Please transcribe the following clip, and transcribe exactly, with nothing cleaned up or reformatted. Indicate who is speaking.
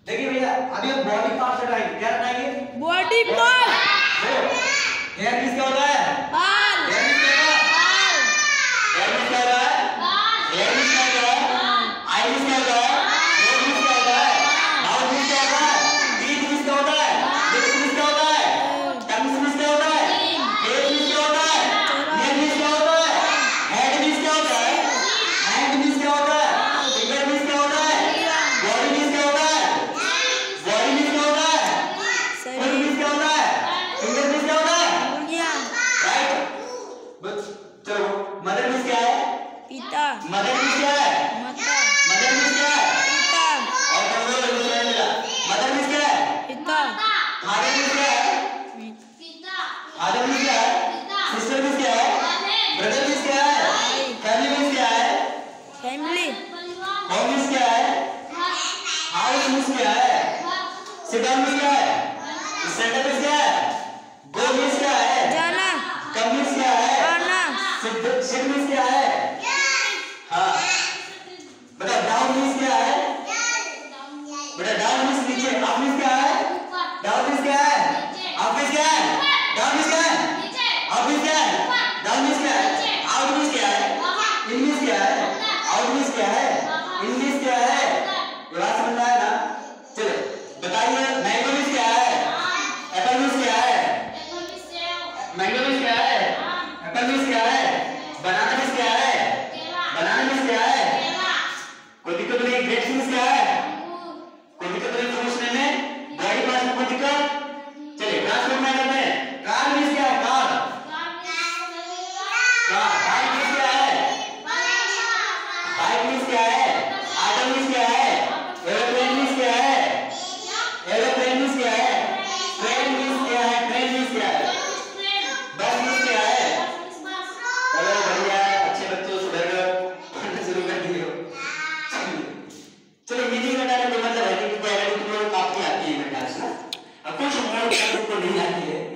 Speaker 1: देखिए भैया अभी हम बॉडी पार्ट हटाएंगे। क्या हटाएंगे?
Speaker 2: Body part.
Speaker 1: हेयर किसका होता है?
Speaker 2: बाल।
Speaker 1: हेयर किसका होता है? हेयर किसका होता है? हेयर किसका होता है? आई किसका होता है? नोज किसका होता है? माउथ किसका होता है? टीथ किसका होता है? लिप्स किसका होता है? टंग किसका होता है? फेस किसका होता है? नेक किसका होता है? हेड किसका होता है? हैंड किसका होता है? फिंगर किसका होता है? बॉडी किसका होता है? बॉडी किसका होता है? फुट किसका होता है? फिंगर किसका होता है? राइट। बस चलो मदर मिस क्या है?
Speaker 2: पिता।
Speaker 1: मदर मिस क्या है?
Speaker 2: माता।
Speaker 1: मदर मिस क्या है?
Speaker 2: पिता।
Speaker 1: और कौन बोल रहा है? मदर मिस क्या है?
Speaker 2: पिता।
Speaker 1: फादर मिस क्या है? फादर मिस क्या है? सिस्टर मिस क्या है? ब्रदर मिस क्या है? फैमिली मिस क्या है?
Speaker 2: फैमिली।
Speaker 1: होम मिस क्या है? हाउस मिस क्या है? सिट डाउन मिस क्या है? स्टैंड अप मिस क्या है? गो मिस क्या है?
Speaker 2: जाना।
Speaker 1: कम मिस क्या है?
Speaker 2: आना।
Speaker 1: सिट सिट मिस क्या है? हाँ बेटा डाउन मिस क्या है? बेटा डाउन मिस नीचे। अप मिस क्या है? डाउन मिस क्या है? अप मिस क्या है? डाउन मिस क्या है? अप मिस क्या है? डाउन मिस क्या है? आउट मिस क्या है? इन मिस क्या है? आउट मिस क्या है? इन मिस क्या है? ये बात समझ में आया ना? चलो बताइए मैंगो मिस क्या है? एप्पल मिस क्या है? मैंगो मिस क्या है? एप्पल मिस क्या है? बनाना मिस क्या है? बनाना मिस क्या है? कोई दिक्कत नहीं? ग्रेप्स मिस क्या है? कोई दिक्कत नहीं फ्रूट्स में? बॉडी पार्ट में कोई दिक्कत? चलिए ट्रांसपोर्ट में करते हैं। कार मिस क्या है? कार कार बाइक मिस क्या है? बाइक मिस क्या है? ऑटो मिस क्या है? एरोप्लेन मिस क्या है? एरोप्लेन मिस क्या है? ट्रेन मिस क्या है? ट्रेन मिस क्या है? बस मिस क्या है? चलो बढ़िया अच्छे बच्चों सुधर गए पढ़ना शुरू कर दिए हो। चलो मीनिंग का मतलब है कि पहले तुम लोग काफी आती है बेटा ना। अब कुछ मोड़ को नहीं आती है